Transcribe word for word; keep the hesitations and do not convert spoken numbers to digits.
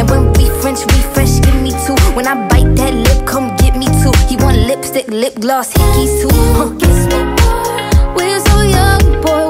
And when we French refresh, give me two. When I bite that lip, come get me two. He want lipstick, lip gloss, hickeys too. Huh. We're so young, boy.